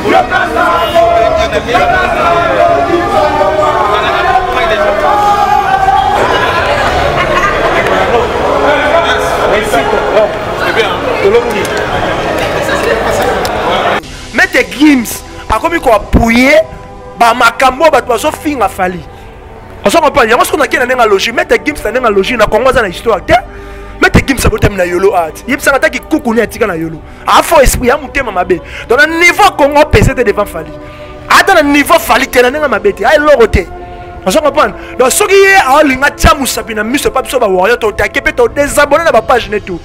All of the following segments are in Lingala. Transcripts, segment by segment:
Mettez Gims a comme quoi appuyer ba makambo ba to finga fali. On s'en comprend, il y a ce qu'on a qui na logique, mettez Gims na logique na Congo za na histoire. Mettez Gims abotem na yolo art. Yeb ça attaque kuku ni atika na yolo. A fort esprit ya mutema mabe. Dans le niveau Congo PCT devant fali. Attends le niveau fali te na mabete. Ay lorote. On s'en comprend. Donc ce qui est a linga tchamu sapina miso pas so ba warrior to takepe to désabonner na ba page net tout.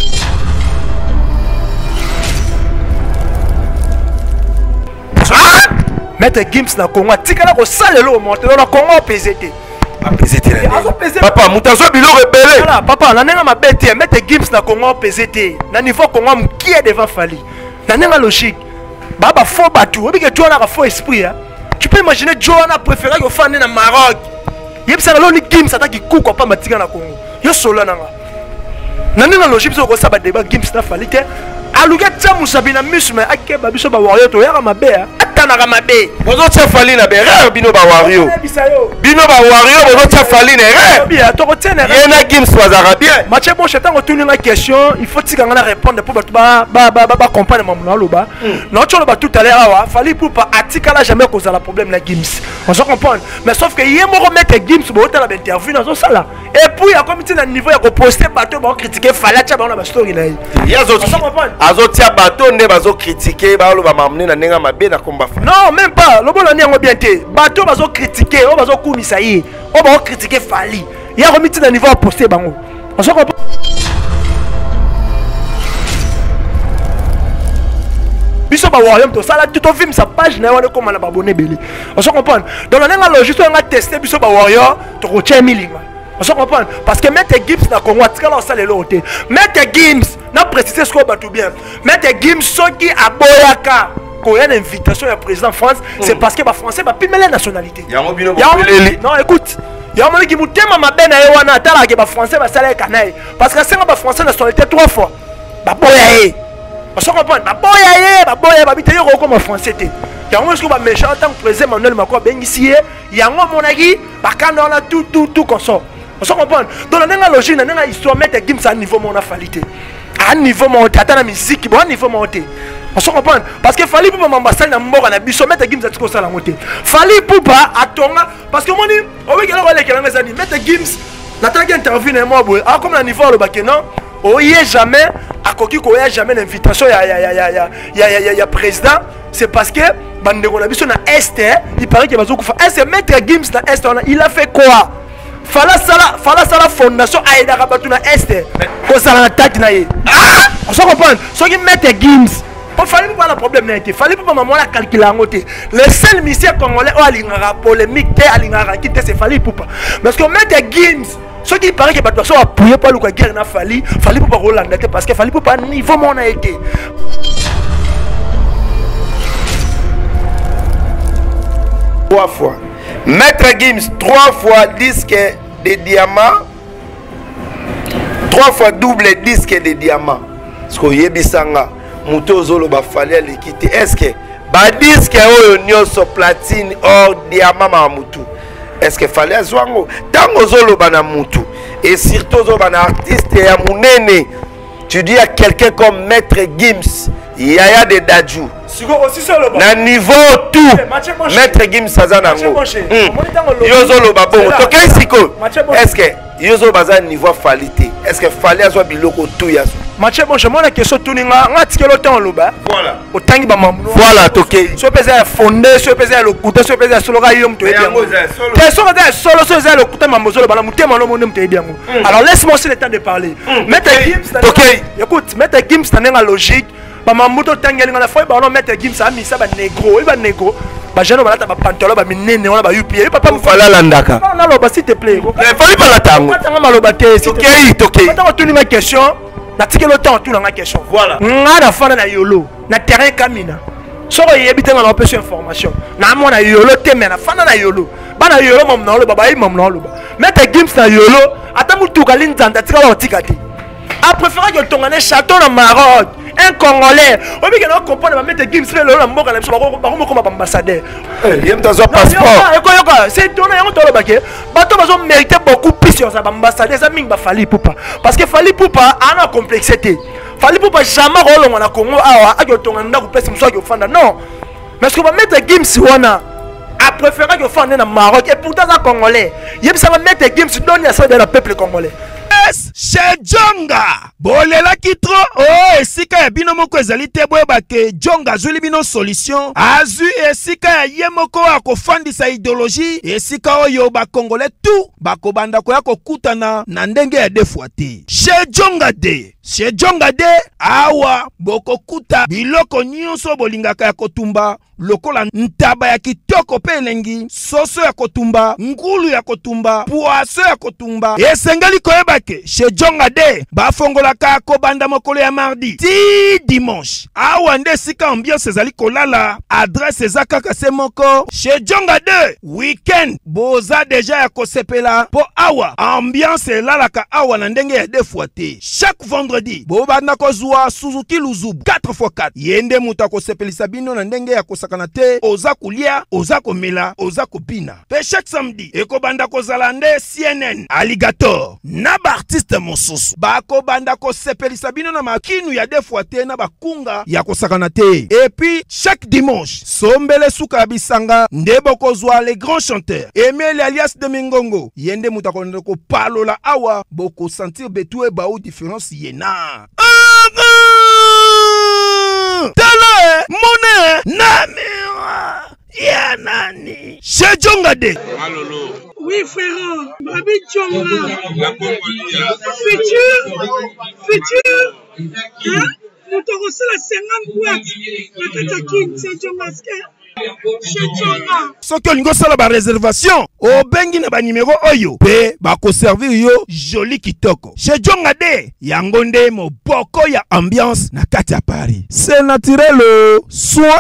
Mettre Gims na Congo, tikala ko salelo monter na Congo PZT. Papa, mutazo bilo rebelle. Voilà, papa, na nenga mabete, mettre Gims na Congo PZT. Na niveau Congo qui est devant Fali. Na nenga logique. Baba faux batou, obi que tu as faux esprit hein. Tu peux imaginer Joana préféré que fan na Maroc. Yeb ça lo ni Gims ataki kuko pa matika na Congo. Yo solo nanga. Na nenga logique so ko sa ba débat Gims na Fali te. Aluga tsamu sabina musme akeba biso ba warrior to yaka mabe atana mabe bozo tsa fali na bere bino ba warrior bozo tsa fali na re bien to ko tena yena Gims wazara bien match bon chetango tuni na question il faut tika ngana répondre pour ba comprendre mamu na loba non tu loba tout à l'heure awa fali pour pas atika la jamais cause la problème na Gims on se comprend mais sauf que yemo remettre Gims bo tala ba interview na zo sala et puis il y a comme na niveau ya ko poster bateau ba critiquer fala tcha ba na ba story na yazo azotia bateau ne bazo critiquer ba loba mamne na nenga mabe na komba. Non, même pas. Le bon on bien té. Bateau bazo critiquer, on bazo koumisa yi. On va critiquer Fali. Il y a remis dans niveau à poster bango. On se comprend. Biso ba warrior to sala tout au film sa page na wana comme na abonné belé. On se comprend. Dans la nenga logique on a testé biso ba warrior to ko chemilinga. On se comprend parce que mettre Gims na Congo tikala ça les loté. Mettre Gims na préciser ce qu'on bat tout bien. Mettre Gims soki aboyaka. Quand il y a une invitation du président de France, c'est parce que les Français ne peuvent pas la nationalité. Non, écoute. Il y a un moment qui m'a dit que les Français vont faire canaille. Parce que c'est les Français nationalité 3 fois. Baboyaye. On se comprend. Baboyaye, comme Français. Il y a un moment qui m'a méchant en tant que président Emmanuel Macron ici. Il y a un moment qui m'a dit tout comme ça. On se comprend. Dans la logique, dans la histoire, mettre Gims à un niveau mon affalité. À un niveau monté, à la musique, à un niveau monté. On se comprend parce que Fali pour m'ambasser na mort na biso mettre Gims atiko sala monté. Fali pour pas atonga parce que moi ni o wi kala wale kala ngazani mettre Gims na tangi interview na moi boy a comme na niveau le bakena o yé jamais akoki ko yé jamais l'invitation ya président c'est parce que bandeko na biso na est il paraît que bazo kufa est mettre Gims na est il a fait quoi? Fala sala fondation aida rabatu na est ko sala na tête na ye. On se comprend so qui mettre Gims il fallait pas le problème n'a été fallait pas maman la calculer en côté le seul monsieur congolais ou alingara polémique alingara qui c'est fallait pour pas parce que mettre Gims ce qui paraît que bah toi appuyer pas le quoi guerre n'a fallait pas Hollande parce que fallait pas niveau mon a été 3 fois mettre Gims 3 fois disque de diamant 3 fois double disque de diamant ce que yebisanga Muto zolo ba fallait l'équité. Est-ce que ba disque oyo nyonso platine or diamant ma mutu. Est-ce que fallait zwango tango zolo bana mutu et surtout zo bana artiste ya munene. Tu dis à quelqu'un comme Maître Gims, Yaya de Dadju. Na niveau tout. Maître Gims Sazanango. Yozo lo babo. Toke siko. Est-ce que Yozo bazan niveau qualité? Est-ce que fallait azwa biloko tout yaso? Mathieu bon je mona question tout ninga ngati lo temps loba. Voilà. Otangi ba mamu. Voilà toke. So pesa fondé, so pesa le couteau, so pesa solo ga yom to ebiango. Question de solo so za le couteau mamozolo bala mutema lo monem to ebiango. Alors laisse-moi aussi le temps de parler. Maître Gims toke. Écoute, Maître Gims na logique. Ba mamuto tangeli ngala foi ba no Maître Gims a mis ça ba négro, il ba négro. Ba jeune balata ba pantalon ba minene on ba UPI. Papa mu fala landaka. Non non, s'il te plaît. Il fallait pas l'attendre. Tanga maloba te. Toke. Attends, tu ma question. Na tike le temps tout dans la question. Voilà. Nga na fana na yolo na terrain kamina. Soko yebite na option information. Na mo na yolo te mais na fana na yolo. Ba na yolo mom na lo baba yi mom na lo ba. Mettre Gims na yolo ata mutu ka linzanda tika wa tika te. A préféré que ton ane château na Maroc. un Congolais. On veut que nous comprenions, mettre Gims, le mot, comme ambassadeur. Il y a un passeport. C'est étonnant, on a mérité beaucoup plus sur l'ambassadeur. Ça m'a fallu Poupa. Parce que Fally Poupa a une complexité. Fally Poupa jamais rôle en Congo. Non. Mais ce qu'on va mettre Gims, on a préféré que faire dans Maroc. Et pourtant, c'est Congolais. Il y a mettre Gims dans le peuple congolais. Chez Djonga bolela kitro oh esika ya bino moko ezali te boyeba ke Djonga azuli bino solution azu esika ya ye moko akofandisa idéologie esika oyo bakongole tout bakobanda koya kokutana na ndenge ya defwa te chez Djonga de awa bokokuta biloko nyonso bolingaka ya kotumba lokola ntaba ya kitoko pe elengi soso ya kotumba ngulu ya kotumba poaso ya kotumba esengeli koyeba ke chez Djonga de bafongolaka kobanda mokolo ya mardi ti dimanche awa nde sika ambiance ezali kolala adresse eza kaka se moko chez Djonga de weekend boza deja ya kosepela po awa ambiance elalaka awa na ndenge ya defwa te chaque vendredi bobanda kozwa Suzuki Luzubu 4x4 yende muta kosepelisa bino na ndenge ya kosakana te oza kulia oza komela oza kopina pe chaque samedi ekobanda kozala nde CNN Alligator na ba artiste mosusu bakobanda kosepelisa bino na makinu ya defwa te na bakunga ya kosakana te et puis chaque dimanche sombele suka bisanga nde bokozwa les grands chanteurs Emile alias de Mingongo yende muta konde ko palola awa boko sentir betu e ba ou différence yena tala mone namira ya nani chez Djonga de oui frère Babi Djonga futur hein motorosé la 50 boîtes la katakin chez Djonga soki olingo sala ba réservation obengi na ba numéro oyo pe bako servir yo joli kitoko chez Djonga de yango nde moboko ya ambiance na kati ya Paris c'est naturel soin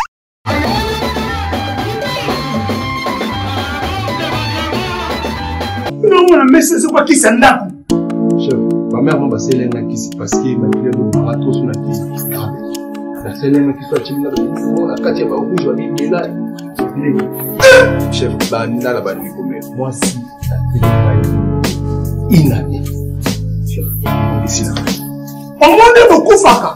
non on a mis c'est quoi qui s'endap chef ma mère m'a passé l'un qui s'est parce que ma fille me marathon sur la vie la seule qui soit chimna la katia ba rouge wa ni là chef banda la bandi comme moi si inani chef ici là on monde beaucoup faka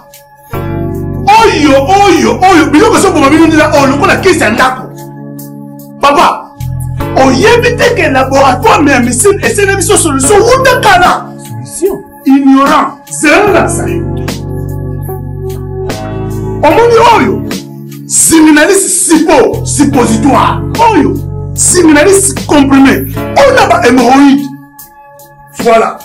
oyo biloko so boma bino ndila o lokola kisi ya ndako papa oyebi te ke laboratoire mais médecine esene biso solution wuta kala solution ignorant zéro la salle omoni oyo séminaliste suppositoire oyo séminaliste comprimé on a ba hémorroïde voilà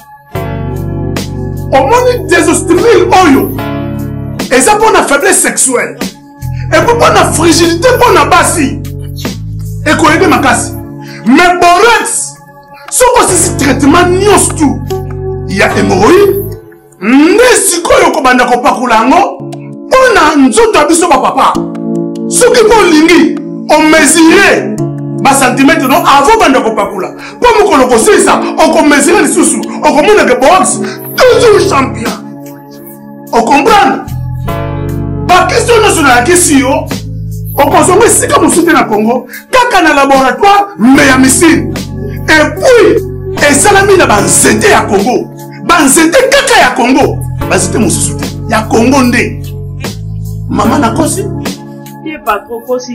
omoni désostérile oyo et ça pour la faiblesse sexuelle et pour la fragilité pour la basi et qu'on aide ma casse mais borex ce que c'est traitement nios tout il y a hémorroïde n'est-ce que ko banda ko pakulango on a nzoto abiso ba papa ce qui ko lingi on mesurer ba centimètre non avant banda ko pakula pour mo ko loko ça on ko mesurer les sous on ko mona que box toujours champion on comprend la question nationale question on consomme si comme soutien na Congo kaka na laboratoire mais ya missile et puis et salami na banzete ya Congo banzete kaka ya Congo banzete mususu ya Congo nde mama na kosi ye pas trop kosi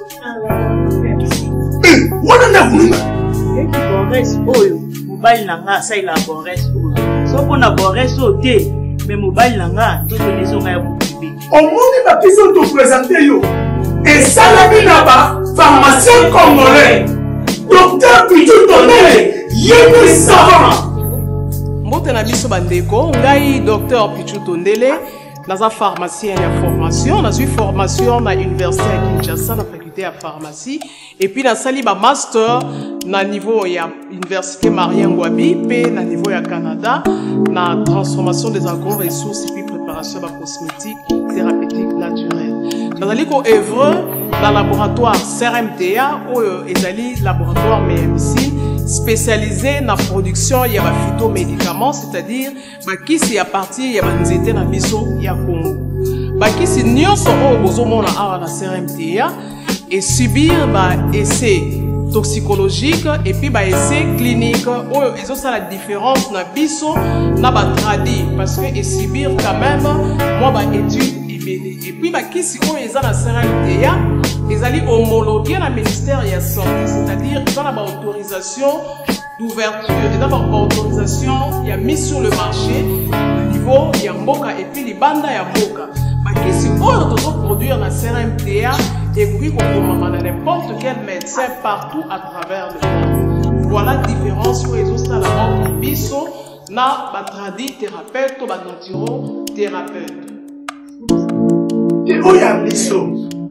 wana na kununga et qui borès oyo mobile nanga ça il a borès oyo so pona borès oté mais mobile nanga to connaissons ya au monde la question de présenter yo et salami na ba pharmacien congolais docteur Pichu Tondele yémi savant mbote na biso bandeko ngai docteur Pichu Tondele naza pharmacien ya formation nazui formation na université ya Kinshasa na faculté ya pharmacie et puis nasali ba master na niveau ya université Marien Ngouabi pe na niveau ya Canada na transformation des agro-ressources et puis préparation de cosmétiques thérapeutiques naturelles. Dans le œuvre dans le laboratoire CRMTA ou ezali laboratoire MMC spécialisé dans la production de phytomédicaments, c'est-à-dire qui c'est à partir de nzete na biso ya Congo. bakisi nyonso oyo bozomona awa na CRMTA et subir essai toxicologique et puis essai clinique oyo ezosala la différence na biso na tradi parce que subir quand même moi étude et puis bakisi oyo eza na CRMTA ezali homologué na ministère de la santé, c'est-à-dire ils ont autorisation d'ouverture, ils ont autorisation, il y a mis sur le marché au niveau il y a mboka et puis les bandes il y a mboka. Bakisi oyo tozo produire na CRMTA et puis qu'on na n'importe quel médecin partout à travers le monde. Voilà la différence où ils ont ça la biso na tradi thérapeute ou naturothérapeute. Et où y a biso?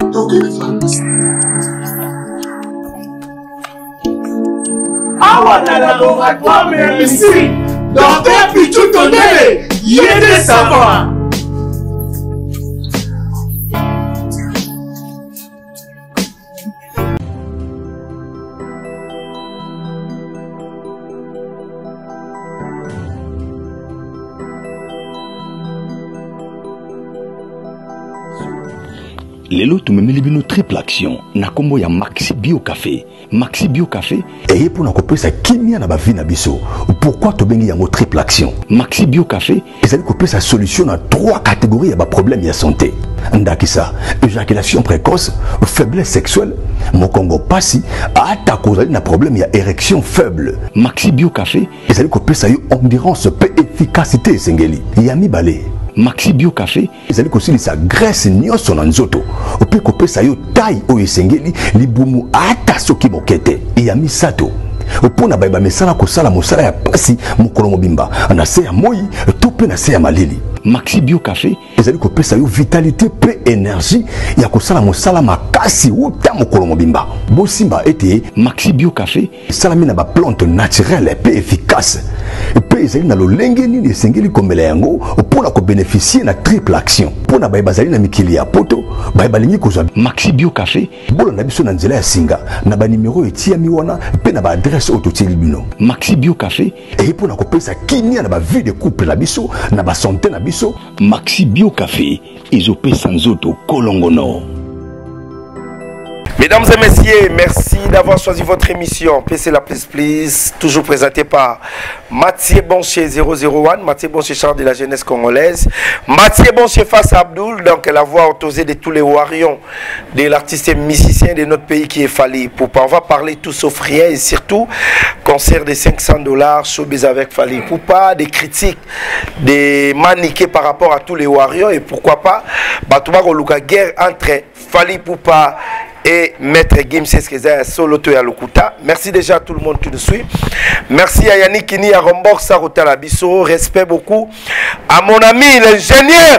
Awa na laboratoire Misiri, Dr Pichu Tondele, yede savoir. Lelo tumemeli bino triple action na kombo ya Maxi Bio Café. Maxi Bio Café et pour nakopesa kimia na ba vie na biso. Pourquoi to bengi yango triple action? Maxi Bio Café ezali kopesa solution na 3 catégories ya ba problème ya santé. Ndakisa, éjaculation précoce, faiblesse sexuelle, mokongo pasi, ata kozali na problème ya érection faible. Maxi Bio Café ezali kopesa yo endurance pe efficacité sengeli. Yami balé. Maxi Bio Café ezali kosilisa graisse nyonso na nzoto ope kopesa yo taille oyo esengeli libumu ata soki mokete ya misato opona bayeba mesala kosala mosala ya pasi mokolo mobimba na se ya moi to pe na se ya malili. Maxi Bio Café ezali kopesa yo vitalité pe énergie ya kosala mosala makasi uta mokolo mobimba. Bosimba ete Maxi Bio Café salami na ba plante naturelle pe efficace pe ezali na lolenge nini esengeli komela yango mpona kobénéficier na triple action mpona bayeba bazali na mikili ya poto bayeba lingi kozwa Maxi Bio Café bolanda biso na nzela ya singa na banimero etiami wana pe na baadresse oyo totieli bino. Maxi Bio Café eyi mpona kopesa kimia na bavie de couple na biso na basanté na biso. Maxi Bio Café ezopesa nzoto kolongono. Mesdames et messieurs, merci d'avoir choisi votre émission PC La Please Please, toujours présentée par Mathieu Boncher 001, Mathieu Boncher Charles de la jeunesse congolaise, Mathieu Boncher face à Abdoul, donc la voix autorisée de tous les warriors, de l'artiste et musicien de notre pays qui est Fally Ipupa. On va parler tout sauf rien et surtout concert de $500, showbiz avec Fally Ipupa, des critiques, des maniqués par rapport à tous les warriors et pourquoi pas, Batouba Luka guerre entre Fally Ipupa et Maître Gims Eskeza Solo Toya Lokuta. Merci déjà à tout le monde qui nous suit. Merci à Yannick Kini, à Rombor Sarota Labiso. Respect beaucoup à mon ami l'ingénieur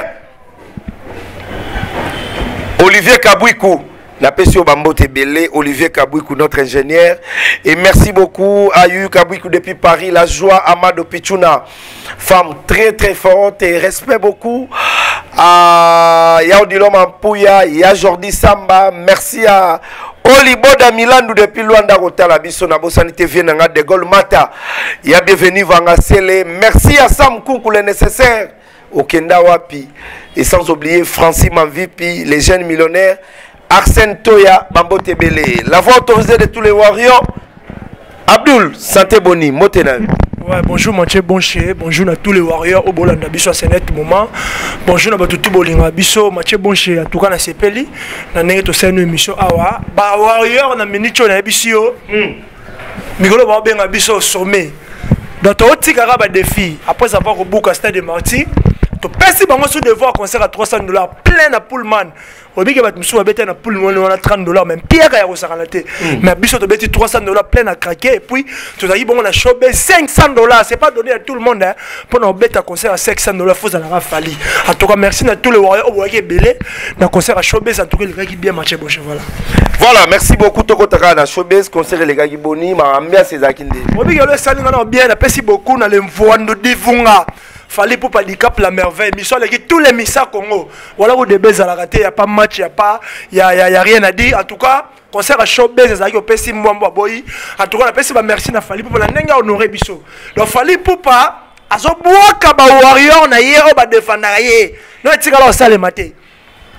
Olivier Kabouikou. La PCO Bambote Belé, Olivier Kabouikou, notre ingénieur. Et merci beaucoup à Yu Kabouikou depuis Paris, la joie Amado Pichuna, femme très très forte. Et respect beaucoup à Yaudilo Mampouya, ya Jordi Samba. Merci à Oliboda Milandu depuis Luanda Rotala Biso na Bosanité Vienanga de Gol Mata. Ya bienvenue Vanga Sele. Merci à Sam Koukou le nécessaire au Kenda Wapi. Et sans oublier Francis Manvipi, les jeunes millionnaires. Arsène Toya, Bambo Tebele, la voix autorisée de tous les warriors. Abdoul, santé boni, Motena. Ouais, bonjour Mathieu Boncher, bonjour à tous les warriors au Bolanda Biso à ce net moment. Bonjour à tout Bolinga Biso, Mathieu Boncher, en tout cas na Sepeli, na nenge to senu émission awa. Ba warrior na minicho na Bisio. Mikolo ba benga Biso au sommet. Dans ton tika ba défi après avoir au bout à Stade de Marty. Merci bango sous devoir concert à $300 plein à Pullman. Au bique bat msou abete na Pullman on a $30 même Pierre ya ko sakalate. Mais biso to beti $300 plein à craquer et puis tu as dit bon on a chopé $500, c'est pas donné à tout le monde hein. Pour nous bête à concert à $500 faut ça la Fally. En tout cas merci à tous les warriors au qui belé dans concert à showbiz en tout cas les gars qui bien matché bon voilà. Voilà, merci beaucoup Toko Taka na showbiz concert les gars qui boni ma ambia ces akinde. Au bique le salut on bien merci beaucoup na le mvoando divunga. Fally Ipupa handicap la merveille. Mission avec tous les missa Congo. Voilà où des belles à la raté, il n'y a pas de match, il y a rien à dire. En tout cas, concert à showbiz, c'est ça qui est Mwamba Boy. En tout cas, on a merci à Fally Ipupa. On a honoré Bisso. Donc Fally Ipupa, à ce bois kaba warrior na hier on va défendre hier. Non, tu sais quand on sale maté.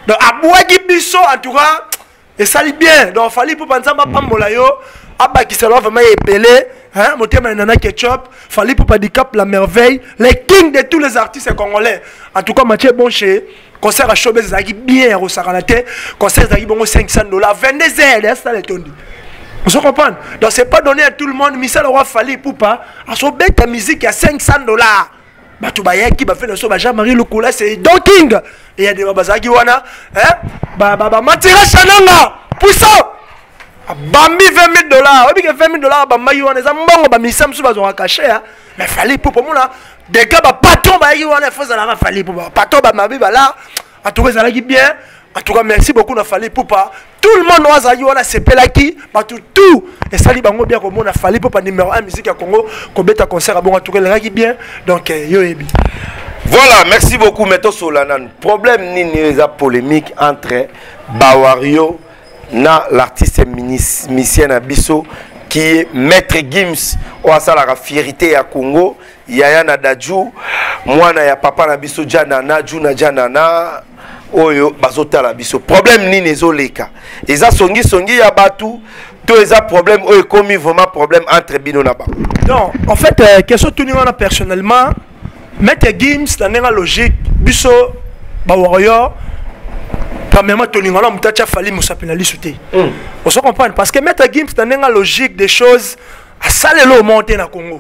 donc abouaki biso en tout cas et ça bien donc fallait pour penser pas pambola yo abaki ça vraiment épelé hein motema nana ketchup fallait pour pas handicap la merveille les kings de tous les artistes congolais en tout cas Mathieu Bonché concert à Showbiz zaki bien au Saranate concert zaki bon $500 22h ça les tondi vous comprenez donc c'est pas donné à tout le monde mais ça le roi fallait pour pas à son bête ta musique à $500 bato bayaki ba fait le so ba Jean-Marie Lukula c'est Don King et il y a des babazaki wana hein ba matira chananga puissant bambi $20,000 obi que $20,000 ba mayi wana za mbongo ba misam so bazo caché mais fallait pour moi des gars ba patron ba yi wana faut ça la fallait pour patron ba mabi ba là en tout cas ça qui bien en tout cas merci beaucoup na fallait pour pas tout le monde wa za yi wana c'est pelaki ba tout et ça li bango bien comme on a fallait pour pas numéro 1 musique à Congo ko beta concert bon en tout cas la qui bien donc yo ebi. Voilà, merci beaucoup Meto Solanan. Problème ni les polémique entre Bawario na l'artiste musicien Abisso qui est Maître Gims ou à ça la fierté à Congo, Yaya Nadaju, moi na ya papa na Bisso Janana, Juna Janana, oyo bazota la Bisso. Problème ni les oleka. Et ça songi ya batu, tout les problème oyo commis vraiment problème entre bino na ba. Non, en fait question tout niveau personnellement Maître Gims dans la logique Bisso Bawario premièrement Tony Ngala mutacha fali musapinali souté. On se comprend parce que Maître Gims dans la logique des choses à salelo monter na Congo.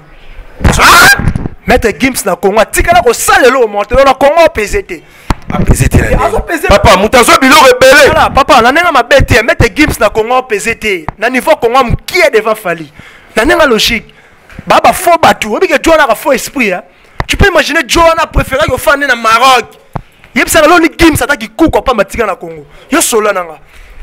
Maître Gims na Congo tikala ko salelo monter na Congo PZT. Papa mutazo bilo rebelle. Voilà papa na nenga mabete Maître Gims na Congo PZT. Na niveau Congo qui est devant fali. Na nenga logique. Baba faux batou, obi que Joe na faux esprit hein. Tu peux imaginer Joe na préféré que fan na Maroc. Yep ça loni Gims ataki kuko pa matika na Congo. Yo solo nanga.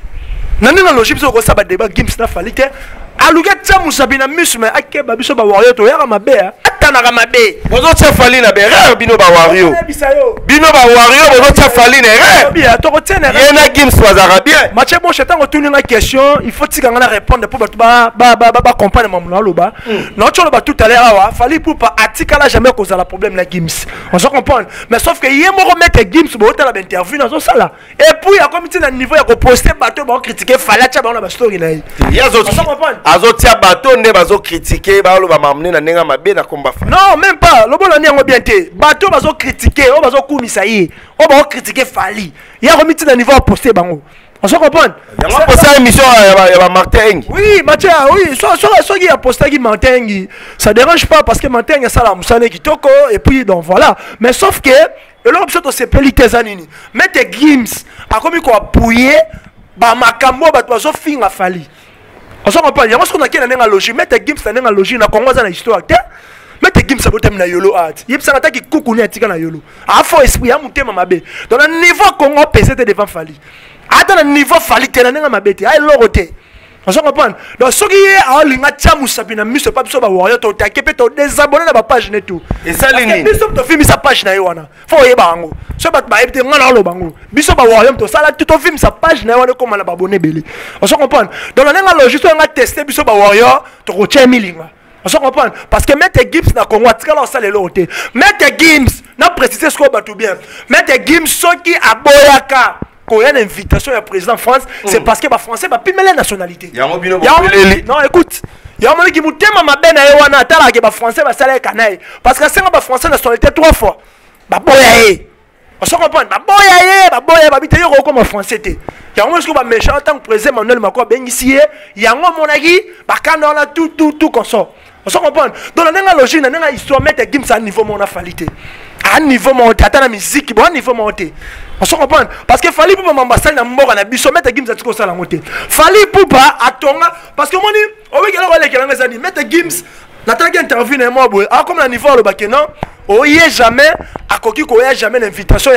Nani na logique ko sa ba débat Gims na falite. Aluga tsa musabina musme akeba biso ba warrior to yaka mabe atana mabe. Bozo tsa fali na berre bino ba warrior. Bino ba warrior bozo tsa fali na erreur. Bien to retiene. Yena Gims wazara bien. Mathieu bon chetan retourner la question, il faut tika ngana répondre pour ba comprendre mamuna loba. Non tu ba tout à l'heure awa, fali pour pas atika la jamais cause la problème la Gims. On se comprend. Mais sauf que yé mo remettre Gims bo ta la interview dans ça là. Et puis à comme na niveau ya ko poster bateau ba critiquer fala cha ba na ba story na. Yazo. Azotia bateau ne bazo critiquer ba lo ba mamne na nenga mabe na komba fa. Non, même pas. Le bon on est bien té. Bateau bazo critiquer, on bazo kumisa yi. On ba critiquer fali. Ya remiti na niveau poster bango. On se comprend. Il y a posté émission à Martin. Oui, Mathieu, oui, soit qui a posté qui Martin, ça dérange pas parce que Martin a ça la musane qui toko et puis donc voilà. Mais sauf que l'option c'est pelite zanini. Maître Gims a comme quoi appuyer ba makambo ba bazo finga fali. On se comprend. Il y a ce qu'on a qui na logique. Maître Gims na logique na Congo za na histoire. Maître Gims a botem na yolo art. Yep ça attaque qui kukuni atika na yolo. A faux esprit a monter mamabe. Dans le niveau Congo PC devant fali. Attends le niveau fali tena nga mabete ay loroté on se comprend donc ce qui est à linga tchamu sabina miso pas biso ba warrior to ta kepe to désabonner na ba page net tout et ça lini biso to film sa page na yona fo yeba ngo so bat ba ebte ngana lo bango biso ba warrior to sala to film sa page na yona comme na ba abonné belé on se comprend donc la nga logique nga tester biso ba warrior to ko tcha milinga on se comprend parce que Maître Gims na Congo atika la sala loroté Maître Gims na préciser ce qu'on bat tout bien Maître Gims so qui aboyaka quand il y a une invitation du président de France, c'est parce que les Français ne peuvent pas la nationalité. Non, écoute. Il y a un qui m'a dit que les Français vont s'aller canaille. Parce que si les Français nationalité 3 fois, on se comprend. Comme Français. Il y a un qui est méchant en tant que président Emmanuel Macron. Il y a un qui est tout comme ça. On se comprend. Dans la logique, dans la histoire, mettre Gims à un niveau mon affalité. À un niveau monté, à la musique, à un niveau monté. On se comprend. Parce que fallait pour m'ambasser dans mort na biso mettre Gims à tout ça la monté. Fallait pour pas atonga parce que moi ni on veut que là les gens mettre Gims n'attend qu'interview na moi boy. Ah comme la niveau le bac non. Oyé jamais à coquille ko yé jamais l'invitation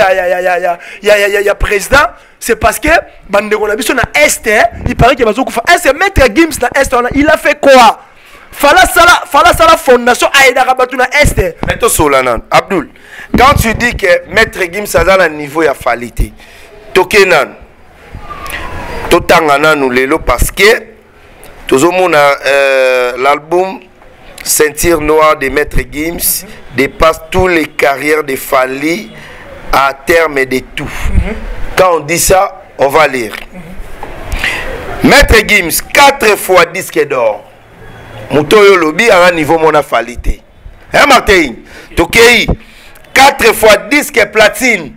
ya président, c'est parce que bande de la biso na est, il paraît qu'il va zo kufa. Est mettre Gims na est, il a fait quoi? Fala sala fondation Aïda Rabatuna Est. Meto Solanan, Abdul, quand tu dis que Maître Gims a un niveau ya falité, Tokenan, Totangana nous lelo parce que tout le monde l'album Ceinture Noire de Maître Gims dépasse toutes les carrières de Fali à terme de tout. Quand on dit ça, on va lire. Maître Gims, 4 fois disque d'or. Moutoyo lobby à un niveau mon affalité. Hein Martin? Tokei, 4 fois disque platine.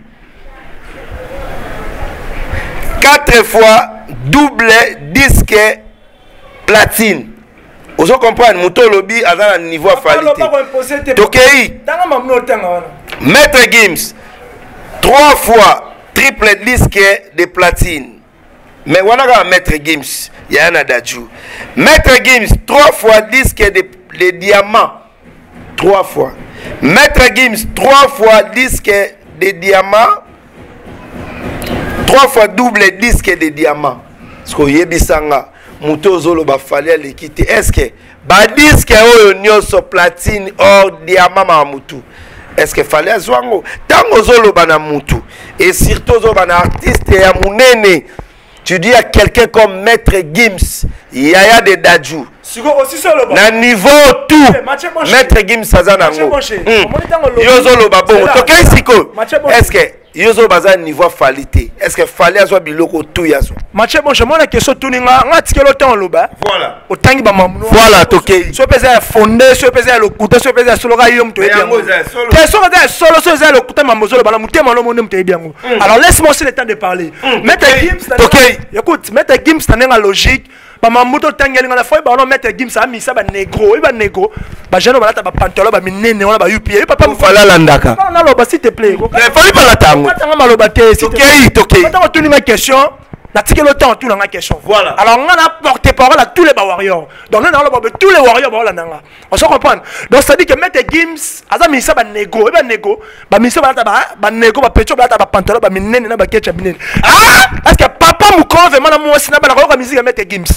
4 fois double disque platine. Vous comprenez, Moutoyo lobby à un niveau affalité. Tokei, Maître Gims, 3 fois triple disque de platine. Mais on a Maître Gims, il y a un adagio. Maître Gims, 3 fois disque de diamant. 3 fois. Maître Gims, 3 fois disque de diamant. 3 fois double disque de diamant. Parce que yebisanga, Moutozolo ba fallait l'équité. Est-ce que ba disque o platine or diamant ma moutou? Est-ce que fallait azwango? Tango zolo bana moutou. Et surtout zo bana artiste ya munene. Tu dis à quelqu'un comme Maître Gims, Yaya de Dadjou. Na niveau tout. Maître Gims Sazanango. Yozo lo babo. Tokei siko. Est-ce que Yozo baza niveau qualité? Est-ce que fallait azwa biloko tout yazo? Mathieu bon, je m'en ai question tout ninga. On a tiré le temps loba. Voilà. Au tangi ba mamuno. Voilà Tokei. So pesa fondé, so pesa le couteau, so pesa solo ga yom to bien. Solo so le couteau mamozo le bala mutema lo monem te bien. Alors laisse-moi aussi le temps de parler. Maître Gims, Tokei. Écoute, Maître Gims t'en est logique. Ba mamuto tangeli ngala foi ba on Maître Gims a mis ça ba négro, ba négo. Ba jeune ba ta ba pantalon ba minene on ba UPI. Papa mu fala landaka. Non non, s'il te plaît. Mais fallait pas la tango. Tokei. Maintenant tu une question. Na tiki le temps tout dans la question. Voilà. Alors on a porté parole à tous les warriors. Donc on a tous les warriors ba là. On se comprend. Donc ça dit que Maître Gims aza mis ça ba négo, ba négo, ba mis ça ba négo ba pecho ba ta ba pantalon ba minene na ba ketchup minene. Ah! Est-ce que papa mukon vraiment na moi sina ba la musique à Maître Gims?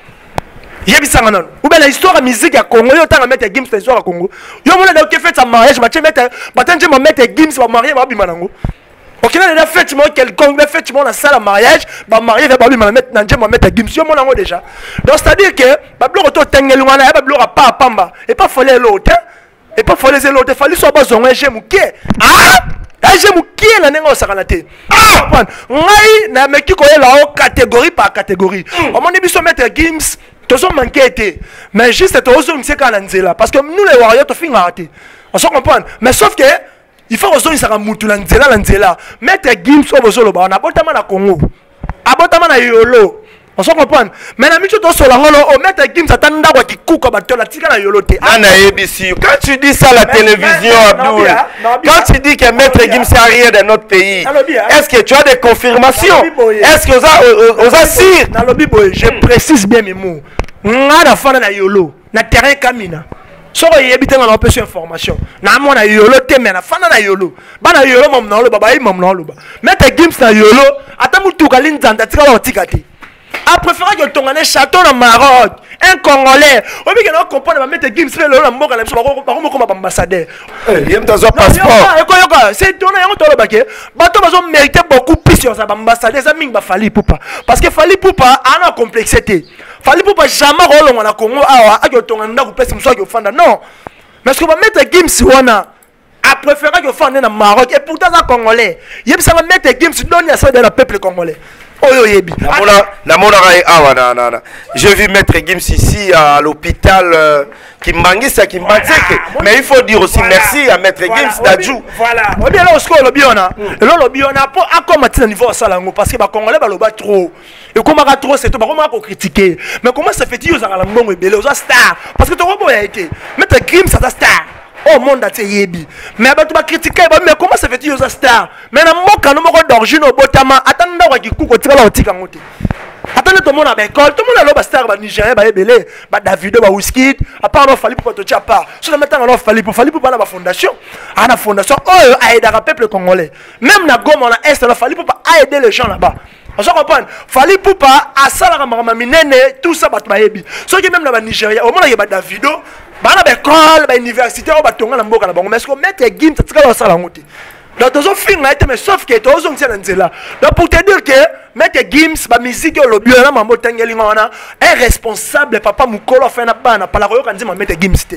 Yebisanga non. Ou bien la histoire de musique à Congo, yo tanga Maître Gims l'histoire à Congo. Yo mona da fait sa mariage, ba mettre ba tanje ma Maître Gims ba marié ba bimanango. Ok, là, il a fait quelqu'un, il a fait la salle à mariage, bah marié, il va mettre dans le mettre Gims, yo mon déjà. Donc c'est-à-dire que bah bloc auto tengelungana, bah bloc pas pamba, et pas foller l'autre, et pas foller l'autre, fallait soit pas zonga j'aime qui. Ah! J'aime qui la nengo sakanate. Ah! Ngai na meki ko la catégorie par catégorie. On m'a dit biso mettre Gims, tous ont manqué mais juste tous ont c'est quand là parce que nous les warriors to fin raté. On se comprend, mais sauf que il faut que ça mutu la nzela. Maître Gims au bozolo ba on a botama na Congo. Abotama na Yolo. On se comprend. Mais na micho to sola ngolo o Maître Gims atanda kwa kikuka ba tola tika na Yolo te. Nana ABC. Quand tu dis ça à la télévision Abdoul. Quand tu dis que Maître Gims est arrière de notre pays. Est-ce que tu as des confirmations? Est-ce que aux assire? Dans le biboy, je précise bien mes mots. Ngana fana na Yolo, na terrain Kamina. Soko yebite ngana opession information na mona Yolo te mais na fana na Yolo bana Yolo mom na lo baba mom na lo ba Maître Gims na Yolo ata mutu kalinzanda tika ba otikati a préféré que tongane château na Maroc un Congolais obi que no comprendre ba Maître Gims le lo na mboka na biso ba ko ba ambassadeur yem tazo passeport eko c'est tourné yango to lo baké bato bazo mériter beaucoup plus sur ça ba ambassadeur ça mingi ba Fally Ipupa parce que Fally Ipupa ana complexité Fally Ipupa jamais rolonga na Congo awa a tonga ndako pesa mso ki ofanda non mais ce que va Maître Gims wana a préféré que fanda na Maroc et pourtant ça Congolais yeb ça va Maître Gims donne à ça de la peuple congolais oyo yebi na mona awa na j'ai vu Maître Gims ici à l'hôpital Kimbangisa Kimbanzeke mais il faut dire aussi merci à Maître Gims Dadjou voilà on bien là au score le biona le biona pour encore matin niveau salango parce que ba Congolais ba loba trop et comment va trop c'est tout ba comment ko critiquer mais comment ça fait dire aux ala mbongo ebele aux star parce que to robo a été Maître Gims ça star au monde a yebi mais ba to ba critiquer mais comment ça fait dire aux star mais na moka no moko d'origine au botama atanda wa kikuko tika la otika ngote attendez tout le monde à l'école tout le monde a star ba Nigérien ba ebele ba Davido ba Wizkid à part no Fally Ipupa to tia pas sur le maintenant no Fally Ipupa na ba fondation ana fondation oh a aider le peuple congolais même na Goma na est no Fally Ipupa a aider les gens là-bas on se comprend Fally Ipupa a sala ma minene tout ça ba bayebi ceux qui même na ba Nigeria au monde ya ba Davido ba na ba école ba université o ba tonga na mboka na bango mais est-ce que Maître Gims tika la sala ngote donc tous film là mais sauf que tous on tient nzela donc pour te dire que Maître Gims ba musique le bio na mambo tangeli ngona est responsable papa mukolo fa na bana pala ko kanzi Maître Gims te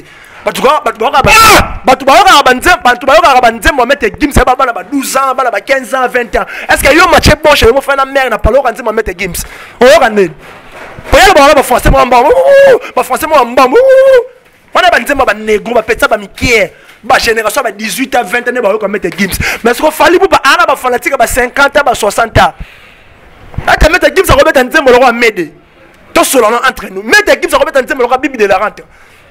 Batu mettre Gims ba 12 ans, ba 15 ans, 20 ans. Est-ce que yo match bon chez moi fait na mère na palo quand Gims mettre Gims. O yo kan nini? Ba ba français mo mba. Ba français mo mba. Wana ba nzemba ba nego ba petsa ba mikie. Ba génération ba 18 à 20 ans ba yo kan mettre Gims. Mais ce qu'on fallait pour ba ana ba fanatique ba 50 ans ba 60 ans. Ata mettre Gims a remettre nzemba le roi Médé. Tout cela entre nous. Mettre Gims a remettre nzemba le roi Bibi de la rente.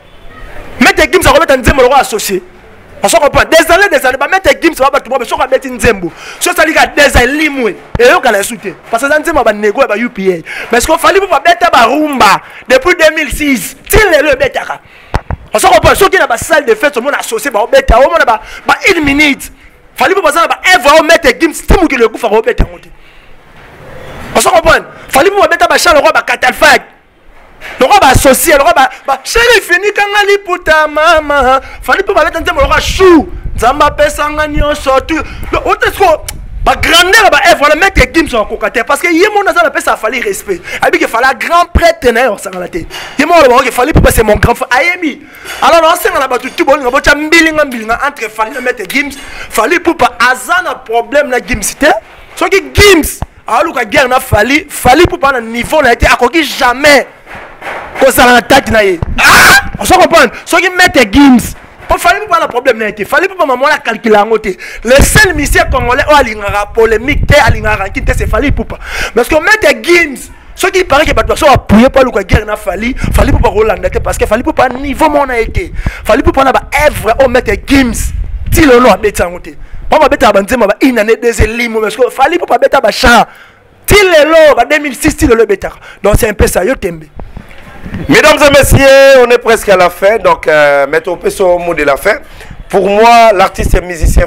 Mettre Gims à remettre Nzembo le roi associé. On se comprend. Des années, bah mettre Gims à remettre mais sur la bête Nzembo. Sur ça, il y a des années limoué. Et on a l'insulté. Parce que Nzembo va négocier avec UPA. Mais ce qu'on fallait pour mettre à Rumba depuis 2006. Til le bête. On se comprend. Ceux qui ont la salle de fête, tout le monde associé, bah bête, au monde bah 1 minute. Fallait pour passer bah Eva mettre Gims, c'est moi qui le coup faire au bête. On se comprend. Fallait pour mettre à Charles le roi bah Catalfag. Le roi va associer, le roi va chéri fini quand ali puta mama. Fallait pas mettre un thème le roi chou. Zamba pesanga nyonso tout. Autre chose, ba grandeur ba voilà mettre Gims en cocataire parce que yemo na za pe ça fallait respect. Abi que fallait grand prêtre na ça la tête. Yemo le que fallait pas c'est mon grand frère Ayemi. Alors on sait on a battu tout bon on va mbilinga entre fallait mettre Gims, fallait pas azana problème na Gims c'était. Ce que Gims alors que guerre na fallait pour pas un niveau n'a été accompli jamais. Qu'on s'en attaque naïe. Ah, on se comprend. Ceux qui mettent Gims, il fallait pas le problème n'a été. Fallait pas maman la calculer en côté. Le seul monsieur congolais où alingara polémique, alingara qui c'est fallait pas. Parce qu'on met Gims. Ceux qui paraît que bah toi appuyer pas le guerre n'a fallait pas Roland parce que fallait pas niveau mon a été. Fallait pas na ba œuvre on mettre Gims. Ti le nom bête en côté. Pas ma bête à banzema ba une année des limo parce que fallait pas bête à ba chat. Ti le lot ba 2006 ti le bête. Donc c'est un peu ça yo tembe. Mesdames et messieurs, on est presque à la fin, donc mettons au mot de la fin. Pour moi, l'artiste et musicien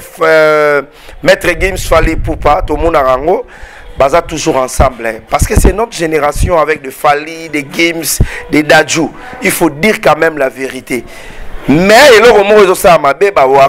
Maître Gims, Fally Ipupa, tout le monde a rango, baza toujours ensemble. Hein, parce que c'est notre génération avec de Fally, des Gims, des Dadju. Il faut dire quand même la vérité. Mais il y a un moment où ça m'a dit,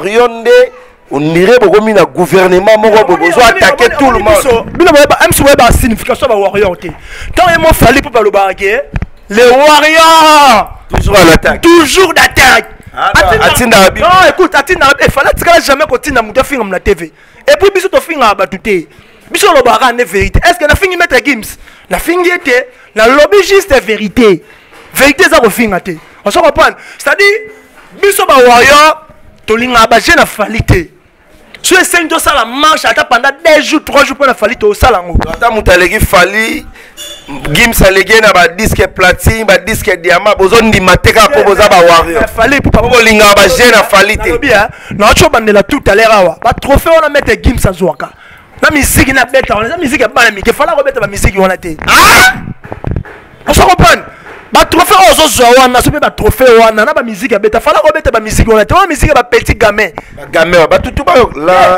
on dirait que le gouvernement a attaqué tout le monde. Il signification de warrior. Quand il Fally Ipupa le barrage, les warriors toujours à l'attaque. Toujours d'attaque. Non, écoute, il fallait jamais continuer à monter film na TV. Et puis biso to film à batuté. Biso lo bara ne vérité. Est-ce que na fini mettre Gims? Na fini était la lobby juste vérité. Vérité ça ko film até. On se comprend. C'est-à-dire biso ba warrior to linga ba jeune falité. Sur les 5 jours ça la marche pendant 2 jours 3 jours pour la falité au salango. Attends mutalegi Fally Gims alégé na ba disque platine, ba disque diamant, besoin de mateka pour boza ba warrior. Fallait pour pas linga ba jeune falité. Na cho bandela tout à l'heure awa. Ba trophée on a mettre Gims à Zwaka. Na musique na beta, na musique ba na mi, que fallait remettre ba musique on a té. Ah! On se comprend. Ba trophée ozo zwana, so ba trophée wana na ba musique ya beta, fallait remettre ba musique on a té. On musique ba petit gamin. Ba gamin ba tout ba la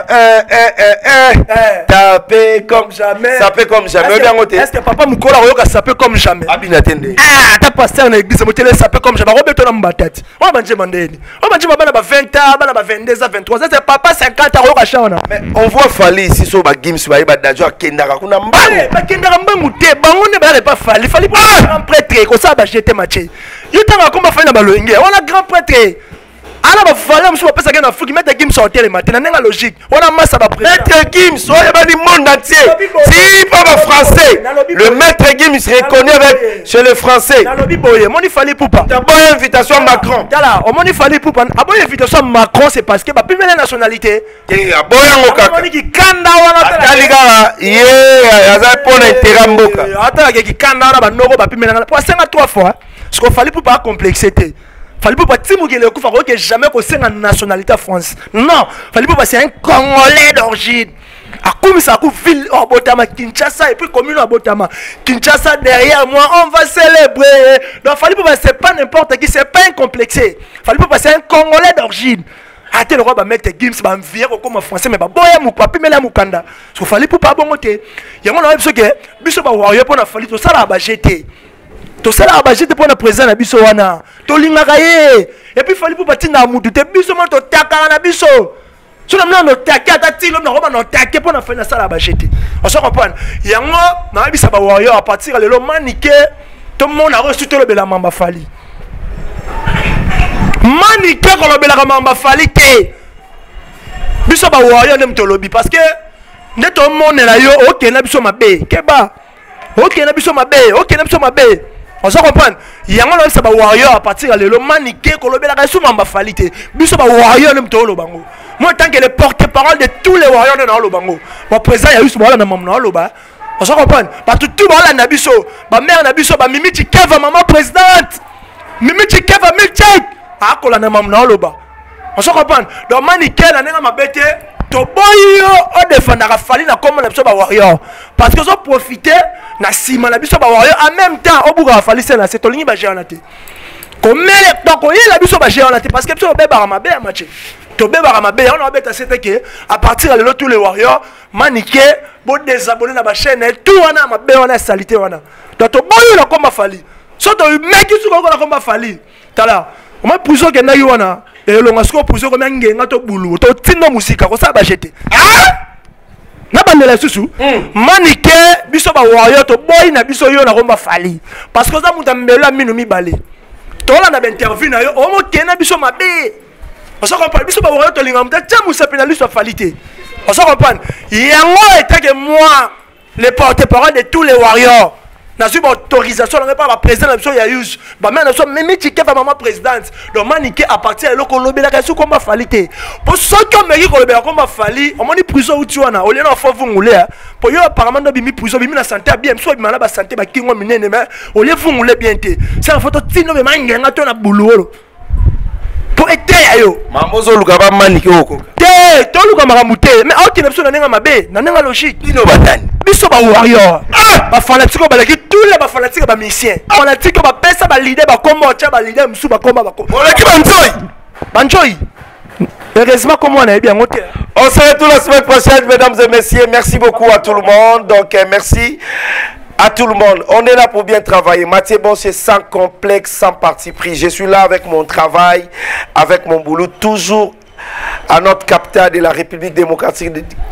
taper comme jamais. Saper comme jamais. Est-ce que papa Mukola royoka saper comme jamais? Abina tende. Ah, ta pasteur na église motele saper comme jamais. Roberto na mbatati. On va manger mandeni. On va manger bana ba 20 ans, bana ba 22 ans, 23 ans. C'est papa 50 ans royoka chana. Mais on voit Fally ici so ba Gims ba Dadju akendaka kuna mbangu. Ba kendaka mbangu te. Bango ne ba pas Fally. Fally pas grand prêtre ko ça ba jeter match. Yo tanga komba fa na baloenge. On a grand prêtre. Alors, il faut que vous mettre Gims sur le matin. C'est logique. On a masse à Maître Gims, on est du monde entier. Si pas le français, le Maître Gims reconnaît avec chez les Français. Il fallait pour pas. D'abord, invitation à Macron. Il fallait pour pas. D'abord, invitation à Macron, c'est parce que la première nationalité. Il y a qui kanda wana liga ye aza pour l'intérêt mboka. Attends, qui kanda wana noro ba première pour 3 fois. Ce qu'il fallait pour pas complexité. Fallait pas Timougué le coup, que jamais qu'on sait la nationalité France. Non, fallait pas c'est un Congolais d'origine. À comme ça, ville au Botama, Kinshasa et puis commune au Botama. Kinshasa derrière moi, on va célébrer. Donc fallait pas c'est pas n'importe qui, c'est pas un complexé. Fallait pas c'est un Congolais d'origine. Attends le roi va mettre Gims, va envier comme français, mais bah boya mou papi mais la moukanda. Ce qu'il fallait pas bon côté. Il y a mon ami que biso ba warrior pour na fallait tout ça là ba jeter. Tout ça là, j'étais pour le président na biso wana. To lingaka ye. Et puis fallait pour partir na mutu te biso mo to taka na biso. So na no taka ata ti lo na roba no taka pour na faire na sala ba j'étais. On se comprend. Yango na bisa ba warrior à partir le manique tout le monde a reçu tout le bela mamba Fally. manike kolobelaka mamba fali te biso ba warrior nem tolobi parce que nde to monela yo okena biso mabe keba okena biso mabe okena biso mabe on se comprend yango na biso ba warrior à partir de lelo manike kolobelaka biso mamba fali te biso ba warrior nem tolo bango moi tant que le porte-parole de tous les warriors dans le bango ba président ya biso bala na mamna loba on se comprend parce que tout bala na biso ba mère na biso ba mimi tikeva maman présidente mimi tikeva milchek akola na mamna loba on se comprend donc manike na nenga mabete to boyo o défendra fali na comme na biso ba warrior parce que so profiter na sima na biso ba warrior en même temps o buka fali c'est na c'est to lingi ba géant te comme donc il a biso ba géant te parce que biso be ba mabe ya match to be ba mabe on a beta c'était que à partir de tous les warriors manike bo désabonner na ba chaîne tout wana mabe wana salité wana donc to boyo na comme fali so to meki su ko na comme fali tala o ma puso ke na yi wana et le masco puso ko ngenga to bulu to tindo musika ko sa ba jeter na bandela susu manike biso ba warrior to boy na biso yo na komba fali parce que ça muta mbela minu mibale to la na interview na yo o mo kena biso mabe on se comprend biso ba warrior to linga muta tchamu sa pénaliste so falité on se comprend yango était que moi le porte-parole de tous les warriors na su autorisation na pas la président na biso ya use ba mais na so même tike va maman présidente donc manike à partir de loko lobela ka su komba falité pour ceux qui ont mérité ko lobela komba fali on moni prison uti wana au lieu na fo vungule pour yo apparemment no bimi prison bimi na santé bien so bima na ba santé ba kingo minene mais au lieu vungule bien te c'est la photo tino be mangenga to na buluolo pour été ayo mambozo luka ba manike oko te to luka makamute mais aucun option na nenga mabe na nenga logique ino batani biso ba warrior ba fanatique ba laki tous les ba fanatique ba musicien fanatique ba pesa ba leader ba komba cha ba leader musu ba komba ba komba olaki banjoy heureusement comment on est bien noté on se retrouve la semaine prochaine mesdames et messieurs merci beaucoup à tout le monde donc merci à tout le monde. On est là pour bien travailler. Mathieu Bon, c'est sans complexe, sans parti pris. Je suis là avec mon travail, avec mon boulot, toujours à notre capitale de la République démocratique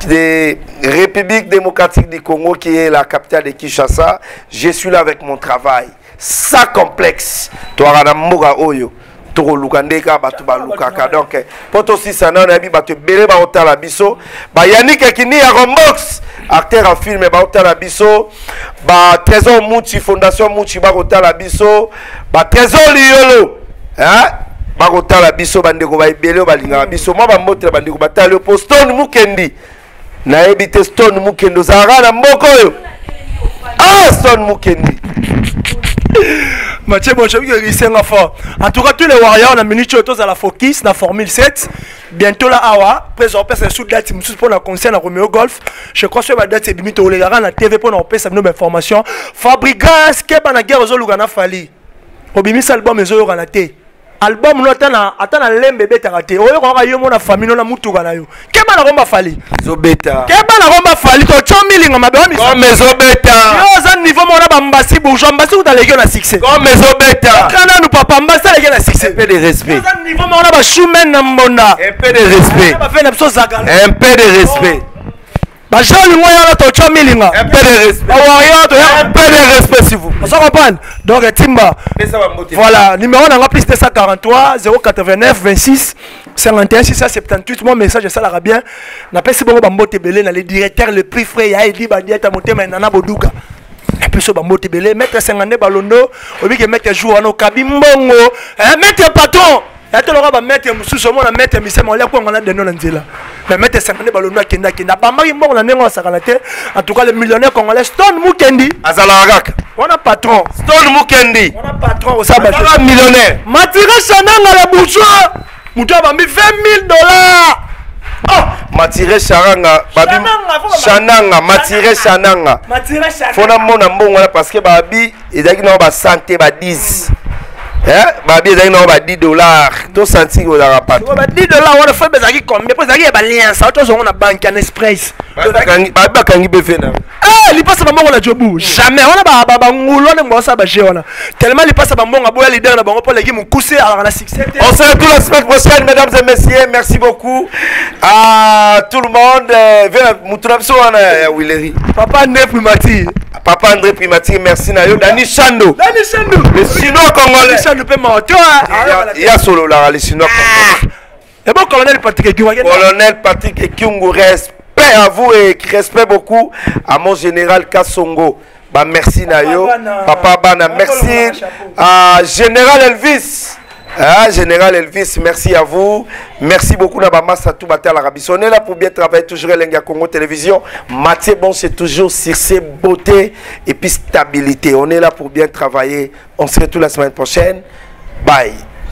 du Congo, qui est la capitale de Kinshasa. Je suis là avec mon travail, sans complexe. Toi, Ranamoura Oyo. Lukandeka batu balukaka donc poto si sana na bi batu bele ba otala biso ba Yannick Kini ya Rombox acteur en film ba otala biso ba Trésor Mouchi Fondation Mouchi ba otala biso ba Trésor Liolo ba otala biso bandeko ba bele ba linga biso moi ba motre bandeko batali Stone Mukendi na ebite Stone Mukendo zara na mboko yo Stone Mukendi Mathieu Bon, je vais fort. En tout cas, tous les warriors, on a mis tous à la focus, dans la Formule 7. Bientôt là, Awa. Après, on passe un sous date pour la concert à Romeo Golf. Je crois que c'est la date, c'est limite au Légaran, la TV pour nous passer nos informations. Fabrigas, qui est dans la guerre aux Olugana Fali. Au bimis album, les Olugana T. Album, nous attendons l'embébé taraté. Oyo, on a eu mon famille, on a moutou ganayo. Qu'est-ce que on Fali? Zobeta. Qu'est-ce que on Fali? Toi, tu as mis les mabe. Comme Zobeta. Yo, un niveau, mon abambasi, bourgeois, mbasi, ou dans les gars, à succès. Comme Zobeta. Quand nous papa, mbasi, les gars, à succès. Un peu de respect. Un niveau, mon abachoumen, nambona. Un peu de respect. Un peu de respect. Un peu de respect. Un peu de respect, s'il vous plaît. On s'en comprend. Donc, Timba. Voilà, numéro on a plus 243 089 26 51 678. Mon message, ça l'ara bien. On appelle ce bon Bambote Belé, le directeur le plus frais. Il y a dit, Badiata Monté, mais Nana Bodouka. Et puis, ce Bambote Belé, mettre 50 balondo, au lieu de mettre jour à nos cabines, mettre patron. Et tout le monde va mettre sous mon mettre mais c'est mon lait qu'on a de non là mais mettre 50 ballons kenda kenda pas mari bon on a nengo sakalate en tout cas le millionnaire congolais Stone Mukendi azalaka on a patron Stone Mukendi on a patron au sabbat millionnaire Matira Chananga la bourgeois muto ba mi $20,000 oh Matire Charanga babi Chananga Matire Chananga fona mona mbongo parce que babi ezaki na ba santé ba 10 babi ezali na ba $10 to senti ko la pas ba $10 on fait bezaki combien parce que ba lien ça to zo na banque en express babi bakangi befena li passe ba mbongo la jobu jamais on a ba ngulo ne mo sa ba jeona tellement li passe ba mbongo boya leader na bango pour legi mukuse alors na succès on se retrouve la semaine prochaine mesdames et messieurs merci beaucoup à tout le monde vers Moutounapso na Willery papa Nef Mati Papa André Primatique, merci Nayo. Dani Chando. Le Chinois congolais. Chando peut mentir. Il y a solo là, le Chinois congolais. Et bon, colonel Patrick Ekiungu. Colonel Patrick Ekiungu, respect à vous et respect beaucoup à mon général Kassongo. Bah, merci Nayo. Papa Bana, merci à Général Elvis. Ah, Général Elvis, merci à vous. Merci beaucoup Nabama Satou Bata l'Arabie. On est là pour bien travailler toujours à l'Enga Congo Télévision. Mathieu Bon, c'est toujours succès, beauté et puis stabilité. On est là pour bien travailler. On se retrouve la semaine prochaine. Bye.